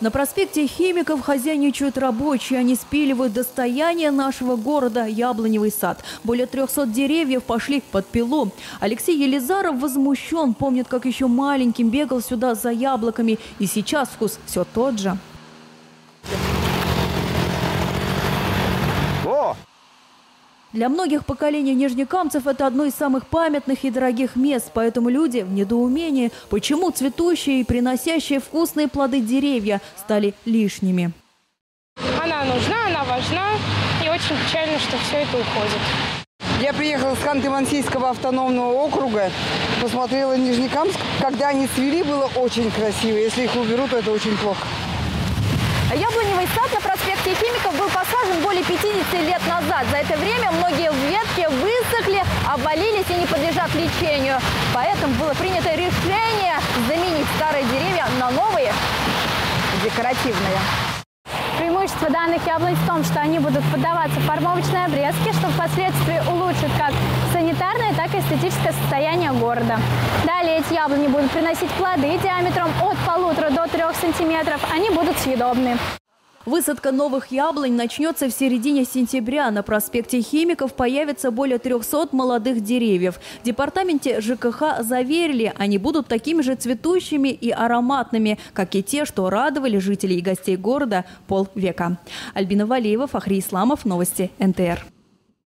На проспекте Химиков хозяйничают рабочие. Они спиливают достояние нашего города – яблоневый сад. Более 300 деревьев пошли под пилу. Алексей Елизаров возмущен. Помнит, как еще маленьким бегал сюда за яблоками. И сейчас вкус все тот же. Для многих поколений нижнекамцев это одно из самых памятных и дорогих мест. Поэтому люди в недоумении, почему цветущие и приносящие вкусные плоды деревья стали лишними. Она нужна, она важна. И очень печально, что все это уходит. Я приехала с Ханты-Мансийского автономного округа, посмотрела Нижнекамск. Когда они цвели, было очень красиво. Если их уберут, то это очень плохо. Яблоневый сад на проспекте Химиков был посажен более 50 лет назад. За это время многие ветки высохли, обвалились и не подлежат лечению. Поэтому было принято решение заменить старые деревья на новые, декоративные. Преимущество данных яблонь в том, что они будут поддаваться формовочной обрезке, что впоследствии улучшит как санитарное, так и эстетическое состояние города. Далее эти яблони будут приносить плоды диаметром от 1,5 до 3 сантиметров. Они будут съедобны. Высадка новых яблонь начнется в середине сентября. На проспекте Химиков появится более 300 молодых деревьев. В департаменте ЖКХ заверили, они будут такими же цветущими и ароматными, как и те, что радовали жителей и гостей города полвека. Альбина Валиева, Фахри Исламов, новости НТР.